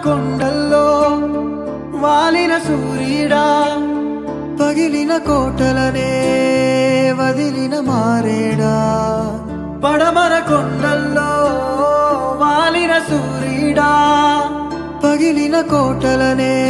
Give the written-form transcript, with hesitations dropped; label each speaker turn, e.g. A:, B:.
A: కొండల్లో వాలిన సూర్యుడా పగిలిన కోటలనే వదిలిన మారేడా పడమర కొండల్లో వాలిన సూర్యుడా పగిలిన కోటలనే